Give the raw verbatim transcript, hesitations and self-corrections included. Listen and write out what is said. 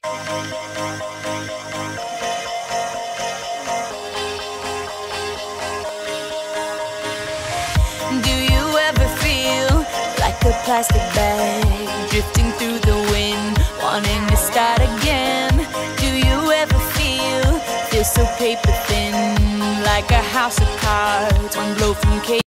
Do you ever feel like a plastic bag drifting through the wind, wanting to start again? Do you ever feel, feel so paper thin, like a house of cards, one blow from cage?